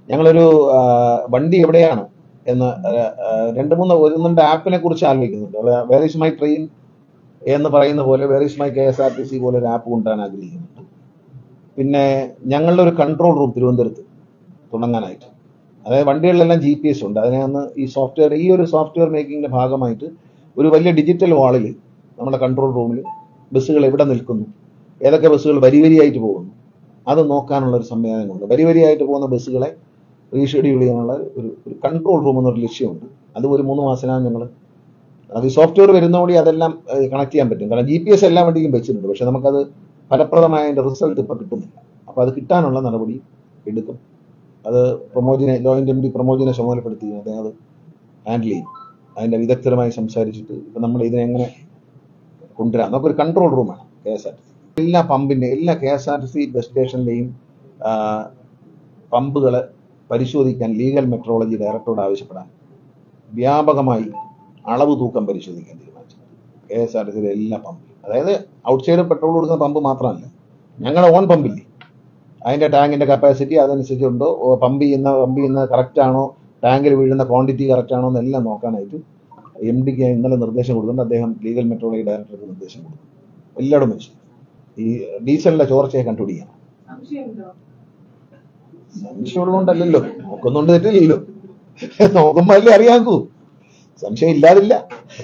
ഞങ്ങളൊരു വണ്ടി എവിടെയാണ് എന്ന് ഒന്ന് രണ്ട് ആപ്പിനെ കുറിച്ച് ആലോചിക്കുന്നുണ്ട്. വേർ ഈസ് മൈ ട്രെയിൻ എന്ന് പറയുന്ന പോലെ വേർ ഈസ് മൈ KSRTC പോലെ ഒരു ആപ്പ് കൊണ്ടുവരാൻ ആഗ്രഹിക്കുന്നുണ്ട്. പിന്നെ ഞങ്ങളുടെ ഒരു കൺട്രോൾ റൂം തിരുവനന്തപുരത്ത് തുടങ്ങാനായിട്ട്, അതായത് വണ്ടികളിലെല്ലാം GPS ഉണ്ട്. അതിനെ ഒന്ന് ഈ ഒരു സോഫ്റ്റ്വെയർ മേക്കിങ്ങിന്റെ ഭാഗമായിട്ട് ഒരു വലിയ ഡിജിറ്റൽ വാളിൽ നമ്മുടെ കൺട്രോൾ റൂമിൽ ബസ്സുകൾ എവിടെ നിൽക്കുന്നു, ഏതൊക്കെ ബസ്സുകൾ വരിയായിട്ട് പോകുന്നു, അത് നോക്കാനുള്ള ഒരു സംവിധാനമുണ്ട്. വരിയായിട്ട് പോകുന്ന ബസ്സുകളെ റീഷെഡ്യൂൾ ചെയ്യാനുള്ള ഒരു കൺട്രോൾ റൂം എന്നൊരു ലക്ഷ്യമുണ്ട്. അത് ഒരു 3 മാസത്തിനകം ഞങ്ങൾ അത് സോഫ്റ്റ്വെയർ വരുന്നതോടെ അതെല്ലാം കണക്ട് ചെയ്യാൻ പറ്റും. കാരണം GPS എല്ലാ വണ്ടിയിലും വെച്ചിട്ടുണ്ട്, പക്ഷെ നമുക്കത് ഫലപ്രദമായ അതിന്റെ റിസൾട്ട് ഇപ്പം കിട്ടുന്നില്ല. അപ്പോൾ അത് കിട്ടാനുള്ള നടപടി എടുക്കും. അത് ജോയിന്റ് MD പ്രമോദിനെ ചുമതലപ്പെടുത്തി അദ്ദേഹം അത് ഹാൻഡിൽ ചെയ്യും. അതിന്റെ വിദഗ്ധരുമായി സംസാരിച്ചിട്ട് ഇപ്പം നമ്മൾ ഇതിനെങ്ങനെ കൊണ്ടുവരാം. നമുക്കൊരു കൺട്രോൾ റൂമാണ് KSRTC. എല്ലാ KSRTC ബസ് സ്റ്റേഷനിലെയും പമ്പുകളെ പരിശോധിക്കാൻ ലീഗൽ മെട്രോളജി ഡയറക്ടറോട് ആവശ്യപ്പെടാൻ വ്യാപകമായി അളവ് തൂക്കം പരിശോധിക്കാൻ തീരുമാനിച്ചു. KSRTCയിലെ എല്ലാ പമ്പിലും, അതായത് ഔട്ട്സൈഡ് പെട്രോൾ കൊടുക്കുന്ന പമ്പ് മാത്രമല്ല, ഞങ്ങളുടെ ഓൺ പമ്പില്ലേ, അതിന്റെ ടാങ്കിന്റെ കപ്പാസിറ്റി അതനുസരിച്ചുണ്ടോ, പമ്പ് ചെയ്യുന്ന കറക്റ്റ് ആണോ, ടാങ്കിൽ വീഴുന്ന ക്വാണ്ടിറ്റി കറക്റ്റ് ആണോ എന്നെല്ലാം നോക്കാനായിട്ട് MDക്ക് ഇന്നലെ നിർദ്ദേശം കൊടുക്കുന്നുണ്ട്. അദ്ദേഹം ലീഗൽ മെട്രോളജി ഡയറക്ടർക്ക് നിർദ്ദേശം കൊടുക്കും. എല്ലായിടും വെച്ച് ഈ ഡീസലിന്റെ ചോർച്ചയെ കണ്ടുപിടിക്കണം. സംശയമുള്ളതുകൊണ്ടല്ലോ, നോക്കുന്നുണ്ട് തെറ്റില്ലല്ലോ, നോക്കുമ്പോ അല്ലേ അറിയാക്കൂ. സംശയം ഇല്ലാതില്ല.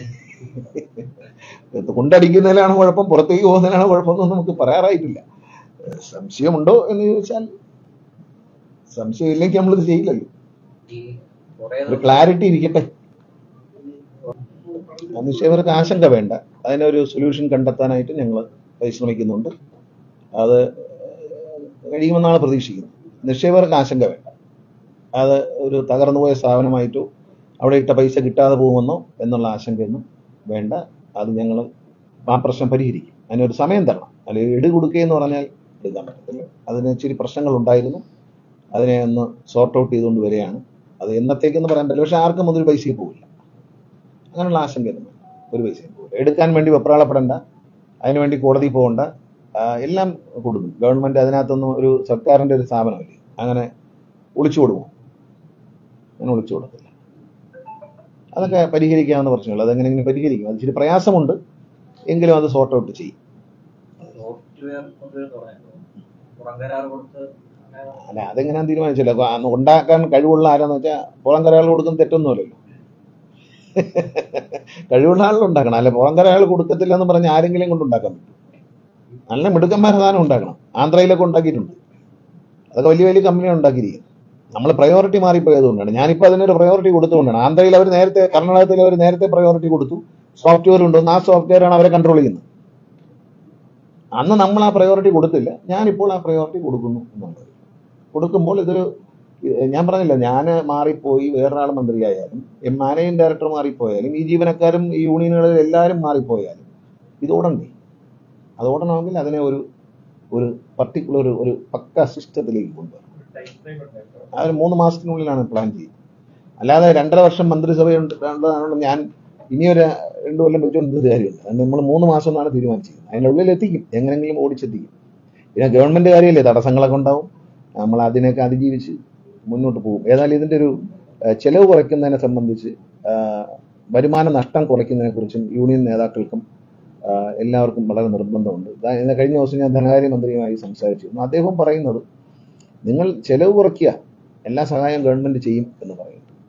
കൊണ്ടടിക്കുന്നതിലാണ് കുഴപ്പം, പുറത്തേക്ക് പോകുന്നതിനാണ് കുഴപ്പമൊന്നും നമുക്ക് പറയാറായിട്ടില്ല. സംശയമുണ്ടോ എന്ന് ചോദിച്ചാൽ സംശയമില്ലെങ്കിൽ നമ്മളിത് ചെയ്യില്ലല്ലോ. ഒരു ക്ലാരിറ്റി ഇരിക്കട്ടെ. നിക്ഷേപകർക്ക് ആശങ്ക വേണ്ട. അതിനൊരു സൊല്യൂഷൻ കണ്ടെത്താനായിട്ട് ഞങ്ങൾ പരിശ്രമിക്കുന്നുണ്ട്. അത് കഴിയുമെന്നാണ് പ്രതീക്ഷിക്കുന്നത്. നിക്ഷേപകർക്ക് ആശങ്ക വേണ്ട. അത് ഒരു തകർന്നുപോയ സ്ഥാപനമായിട്ടോ അവിടെ ഇട്ട പൈസ കിട്ടാതെ പോകുമെന്നോ എന്നുള്ള ആശങ്കയൊന്നും വേണ്ട. അത് ഞങ്ങൾ ആ പ്രശ്നം പരിഹരിക്കും. അതിനൊരു സമയം തരണം. അല്ലെങ്കിൽ ഇട് കൊടുക്കുകയെന്ന് പറഞ്ഞാൽ എടുക്കാൻ പറ്റത്തില്ല. അതിന് ഇച്ചിരി പ്രശ്നങ്ങൾ ഉണ്ടായിരുന്നു. അതിനെ ഒന്ന് സോർട്ട് ഔട്ട് ചെയ്തുകൊണ്ട് വരികയാണ്. അത് എന്നത്തേക്കെന്ന് പറയാൻ പറ്റില്ല. പക്ഷെ ആർക്കും അതൊരു പൈസയും പോവില്ല. അങ്ങനെയുള്ള ആശങ്കയൊന്നും വേണ്ട. ഒരു പൈസയും പോവില്ല. എടുക്കാൻ വേണ്ടി വെപ്രാളപ്പെടേണ്ട. അതിനുവേണ്ടി കോടതി പോകണ്ട. എല്ലാം കൊടുക്കും. ഗവൺമെന്റ് അതിനകത്തൊന്നും ഒരു സർക്കാരിന്റെ ഒരു സ്ഥാപനമല്ലേ, അങ്ങനെ ഒളിച്ചു കൊടുക്കും. അങ്ങനെ ഒളിച്ചു കൊടുക്കില്ല. അതൊക്കെ പരിഹരിക്കാവുന്ന പ്രശ്നങ്ങൾ. അതെങ്ങനെയെങ്കിലും പരിഹരിക്കും. അത് ഇച്ചിരി പ്രയാസമുണ്ട്, എങ്കിലും അത് സോർട്ട് ഔട്ട് ചെയ്യും. അല്ല, അതെങ്ങനെയാ തീരുമാനിച്ചില്ല. ഉണ്ടാക്കാൻ കഴിവുള്ള ആരാന്ന് വെച്ചാൽ പുറം കരാൾ കൊടുക്കുന്ന തെറ്റൊന്നുമല്ലല്ലോ. കഴിവുള്ള ആളുകൾ ഉണ്ടാക്കണം. അല്ലെ പുറം കരാൾ കൊടുക്കത്തില്ല എന്ന് പറഞ്ഞ് ആരെങ്കിലും കൊണ്ട് ഉണ്ടാക്കാൻ പറ്റും. നല്ല മിടുക്കന്മാർ സാധനം ഉണ്ടാക്കണം. ആന്ധ്രയിലൊക്കെ ഉണ്ടാക്കിയിട്ടുണ്ട്. അതൊക്കെ വലിയ വലിയ കമ്പനികൾ ഉണ്ടാക്കിയിരിക്കും. നമ്മൾ പ്രയോറിറ്റി മാറിപ്പോയതുകൊണ്ടാണ്. ഞാനിപ്പോൾ അതിനൊരു പ്രയോറിറ്റി കൊടുത്തുകൊണ്ടാണ്. ആന്ധ്രയിൽ അവർ നേരത്തെ, കർണാടകത്തിൽ അവർ നേരത്തെ പ്രയോറിറ്റി കൊടുത്തു. സോഫ്റ്റ്വെയർ ഉണ്ടെന്ന്, ആ സോഫ്റ്റ്വെയറാണ് അവരെ കൺട്രോൾ ചെയ്യുന്നത്. അന്ന് നമ്മൾ ആ പ്രയോറിറ്റി കൊടുത്തില്ല. ഞാനിപ്പോൾ ആ പ്രയോറിറ്റി കൊടുക്കുന്നു എന്നുള്ളത്. കൊടുക്കുമ്പോൾ ഇതൊരു, ഞാൻ പറഞ്ഞില്ല, ഞാൻ മാറിപ്പോയി, വേറൊരാൾ മന്ത്രിയായാലും, മാനേജിംഗ് ഡയറക്ടർ മാറിപ്പോയാലും, ഈ ജീവനക്കാരും ഈ യൂണിയനുകളിൽ എല്ലാവരും മാറിപ്പോയാലും ഇത് ഓടണ്ടേ? അത് ഓടണമെങ്കിൽ അതിനെ ഒരു പർട്ടിക്കുലർ ഒരു പക്ക സിസ്റ്റത്തിലേക്ക് കൊണ്ടുവരണം. അത് 3 മാസത്തിനുള്ളിലാണ് പ്ലാൻ ചെയ്യുന്നത്. അല്ലാതെ 2.5 വർഷം മന്ത്രിസഭയുണ്ട് ഞാൻ ഇനിയൊരു 2 കൊല്ലം വെച്ചുകൊണ്ട് കാര്യമുണ്ട്. അതുകൊണ്ട് നമ്മൾ 3 മാസം എന്നാണ് തീരുമാനിച്ചിരിക്കുന്നത്. അതിൻ്റെ ഉള്ളിൽ എത്തിക്കും, എങ്ങനെയെങ്കിലും ഓടിച്ചെത്തിക്കും. പിന്നെ ഗവൺമെന്റ് കാര്യമല്ലേ, തടസ്സങ്ങളൊക്കെ ഉണ്ടാവും. നമ്മൾ അതിനൊക്കെ അതിജീവിച്ച് മുന്നോട്ട് പോകും. ഏതായാലും ഇതിൻ്റെ ഒരു ചെലവ് കുറയ്ക്കുന്നതിനെ സംബന്ധിച്ച്, വരുമാന നഷ്ടം കുറയ്ക്കുന്നതിനെ കുറിച്ചും യൂണിയൻ നേതാക്കൾക്കും എല്ലാവർക്കും വളരെ നിർബന്ധമുണ്ട്. കഴിഞ്ഞ ദിവസം ഞാൻ ധനകാര്യമന്ത്രിയുമായി സംസാരിച്ചിരുന്നു. അദ്ദേഹം പറയുന്നത്, നിങ്ങൾ ചെലവ് കുറയ്ക്കുക, എല്ലാ സഹായവും ഗവൺമെന്റ് ചെയ്യും എന്ന് പറയും.